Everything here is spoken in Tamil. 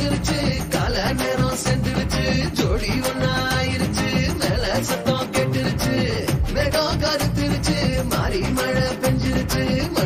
வந்துருச்சு கால நேரம் சென்றுருச்சு ஜோடி ஒன்னா ஆயிருச்சு மேல சத்தம் கெட்டுருச்சு மேகம் கருத்துருச்சு மாறி மழை பெஞ்சிருச்சு